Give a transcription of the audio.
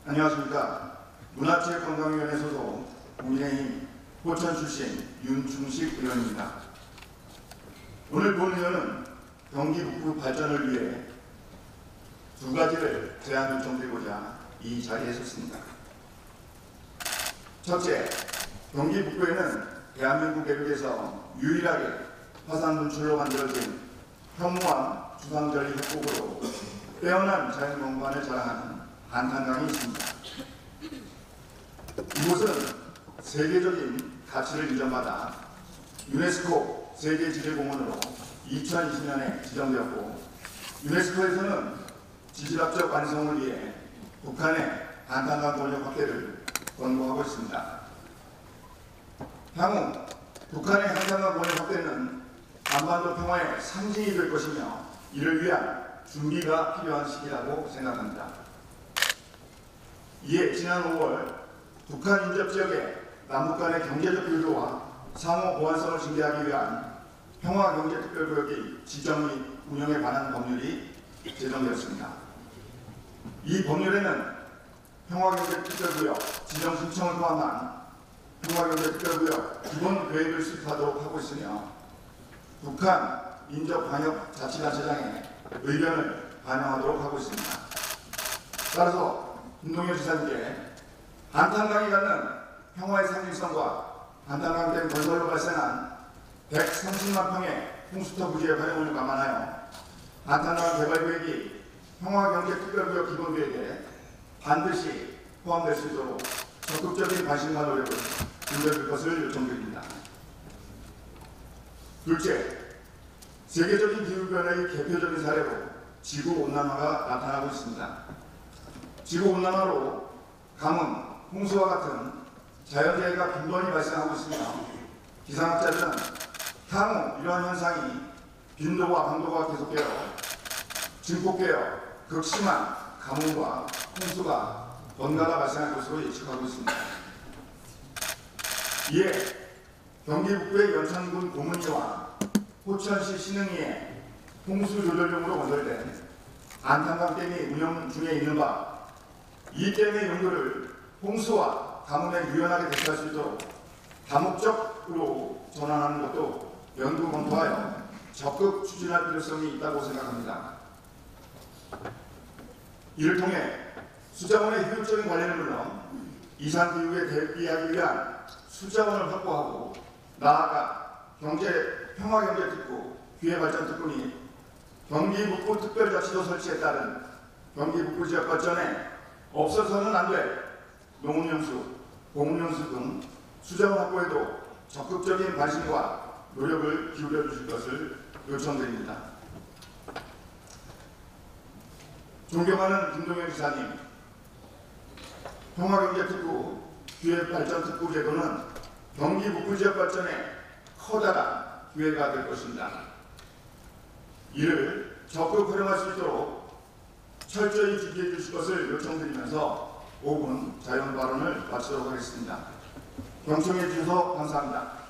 안녕하십니까. 문화체육관광위원회 소속 국민의힘 포천 출신 윤중식 의원입니다. 오늘 본 의원은 경기 북부 발전을 위해 두 가지를 제안 요청드리고자 이 자리에 섰습니다. 첫째, 경기 북부에는 대한민국 대륙에서 유일하게 화산 분출로 만들어진 현무암 주상절리 협곡으로 빼어난 자연경관을 자랑하는 한탄강이 있습니다. 이곳은 세계적인 가치를 인정받아 유네스코 세계지질공원으로 2020년에 지정되었고, 유네스코에서는 지질학적 완성을 위해 북한의 한탄강 권역 확대를 권고하고 있습니다. 향후 북한의 한탄강 권역 확대는 한반도 평화의 상징이 될 것이며, 이를 위한 준비가 필요한 시기라고 생각합니다. 이에 지난 5월 북한 인접 지역의 남북 간의 경제적 교류와 상호 보안성을 증대하기 위한 평화경제특별구역의 지정 및 운영에 관한 법률이 제정되었습니다. 이 법률에는 평화경제특별구역 지정 신청을 포함한 평화경제특별구역 기본 계획을 수립하도록 하고 있으며, 북한 인접광역자치단체장의 의견을 반영하도록 하고 있습니다. 따라서 김동연 지사님께 한탄강이 갖는 평화의 상징성과 한탄강 댐 건설로 발생한 130만 평의 홍수터 부지의 활용을 감안하여 한탄강 개발계획이 평화경제특별구역 기본계획에 반드시 포함될 수 있도록 적극적인 관심과 노력을 기울여줄 것을 요청드립니다. 둘째, 세계적인 기후변화의 대표적인 사례로 지구온난화가 나타나고 있습니다. 지구온난화로 가뭄, 홍수와 같은 자연재해가 빈번히 발생하고 있으며, 기상학자들은 향후 이러한 현상이 빈도와 강도가 계속되어 증폭되어 극심한 가뭄과 홍수가 번갈아 발생할 것으로 예측하고 있습니다. 이에 경기 북부의 연천군 고문리와 포천시 신흥리에 홍수조절용으로 건설된 한탄강댐이 운영 중에 있는 바, 이 댐의 용도를 홍수와 가뭄에 유연하게 대처할 수 있도록 다목적으로 전환하는 것도 연구 검토하여 적극 추진할 필요성이 있다고 생각합니다. 이를 통해 수자원의 효율적인 관리는 물론 이상기후에 대비하기 위한 수자원을 확보하고, 나아가 평화경제특구, 기회발전특구 및 경기 북부 특별자치도 설치에 따른 경기 북부 지역 발전에 없어서는 안 될 농업용수, 공업용수 등 수자원 확보에도 적극적인 관심과 노력을 기울여 주실 것을 요청드립니다. 존경하는 김동연 지사님, 평화경제특구, 기회발전특구 제도는 경기 북부 지역 발전에 커다란 기회가 될 것입니다. 이를 적극 활용할 수 있도록 철저히 준비해 주실 것을 요청드리면서 5분 자유발언을 마치도록 하겠습니다. 경청해 주셔서 감사합니다.